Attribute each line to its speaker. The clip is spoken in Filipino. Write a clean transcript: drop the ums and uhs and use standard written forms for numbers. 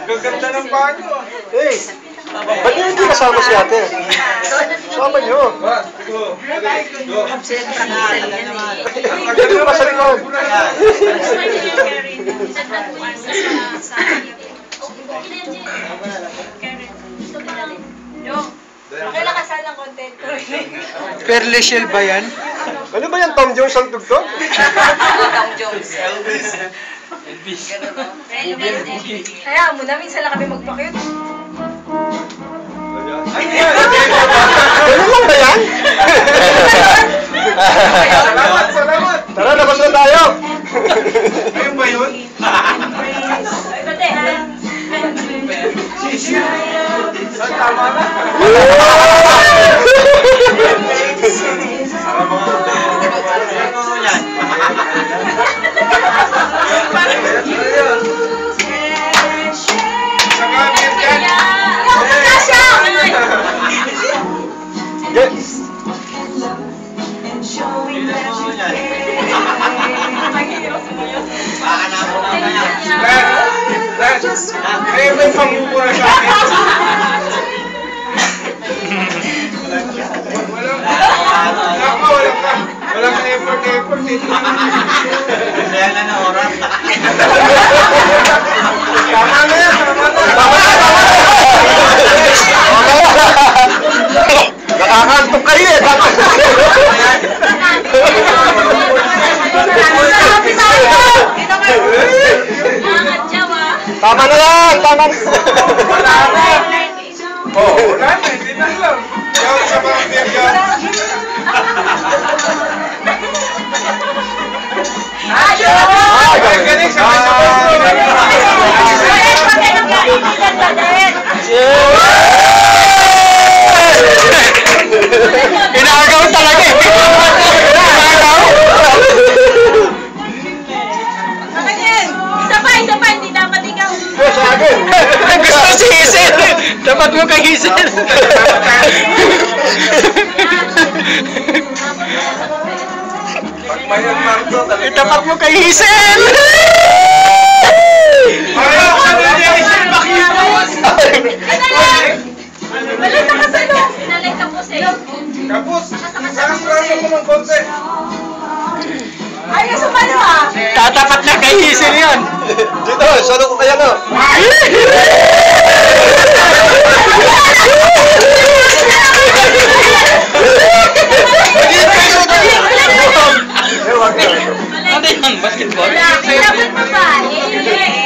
Speaker 1: Gaganda ng banyo.
Speaker 2: Hey! Ba't niyo hindi kasama si ate? Kasama niyo. Dito ka sa likod.
Speaker 3: Kailan kasal ng content ko?
Speaker 4: Perle shell ba yan?
Speaker 2: Ano ba yan? Tom Jones ang tugtog?
Speaker 3: Tom Jones.
Speaker 1: Elvis.
Speaker 3: Kaya mo na, minsan lang kami magpakit.
Speaker 2: Ganun lang ba yan?
Speaker 1: Salamat, salamat.
Speaker 2: Tara, labas na tayo.
Speaker 1: Ayun ba yun?
Speaker 3: Pati, ha?
Speaker 1: Tama na. Kaya may pangmumura sa akin. Walang effort eh.
Speaker 5: Kaya na na oras.
Speaker 1: Tama na yan, tama na.
Speaker 2: Nakakantok kayo eh. Tama na yan! Tama na!
Speaker 1: Wala na. Oh, wala na. Hindi na lang. Yaw sa pamilya ka. Ay, galing. Sabay-sabay.
Speaker 4: Inagaw talaga eh. Inagaw.
Speaker 3: Isa pa, hindi dapat ikaw.
Speaker 2: Sa akin!
Speaker 4: Gusto si Hazel. Dapat mo kay Hazel.
Speaker 1: Mayan Marto.
Speaker 4: Dapat mo kay Hazel.
Speaker 1: Ayaw ka na niya. Isang bakit.
Speaker 3: Wala na kasalo. Sinalay tapos eh.
Speaker 1: Kapos. Sarang-sarang mo ng konti.
Speaker 3: Ay, nasa pa na.
Speaker 4: Tatapat na kay Hazel yun.
Speaker 2: Dito, solo ko kaya no?
Speaker 4: Ano yun? Basketball?
Speaker 3: Dapat pa ba?